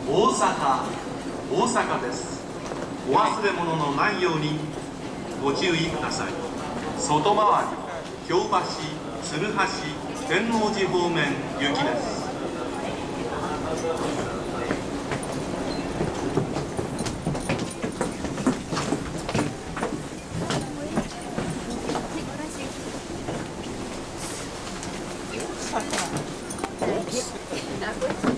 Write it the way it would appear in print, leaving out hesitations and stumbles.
大阪です。お忘れ物のないようにご注意ください。外回り京橋、鶴橋、天王寺方面行きです。 大阪